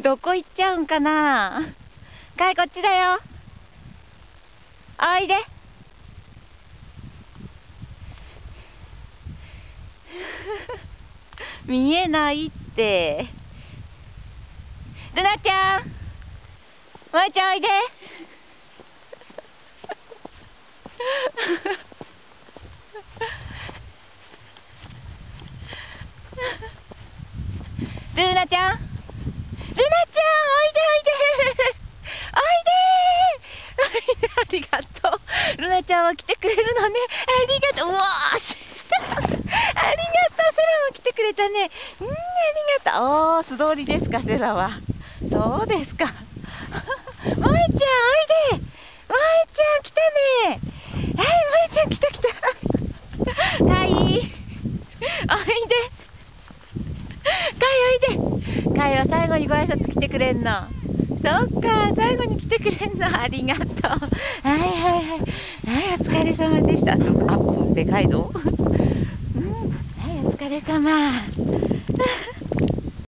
どこ行っちゃうんかな。かい、こっちだよ。おいで。見えないって。ルナちゃん、まいちゃんおいで。ルナちゃん、ルナちゃん、おいでおいで。おいで。ありがとう。ルナちゃんは来てくれるのね。ありがとう。うわーし。ありがとう。セラも来てくれたね。ありがとう。おー、素通りですか、セラは。そうですか。まいちゃん、おいで。まいちゃん、来たね。はい、まいちゃん、来た来た。かい。おいで。かい、おいで。かいは最後にご挨拶来てくれんの。そっか、最後に来てくれんの。ありがとう。はいはいはい。はい、お疲れ様でした。ちょっとアップでかいの。うん、はい、お疲れ様。